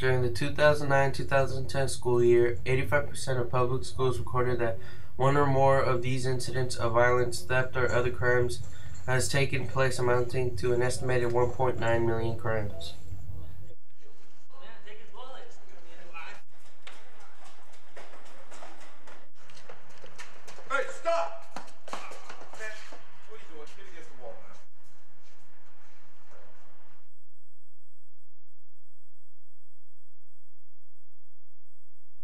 During the 2009-2010 school year, 85% of public schools recorded that one or more of these incidents of violence, theft, or other crimes has taken place, amounting to an estimated 1.9 million crimes.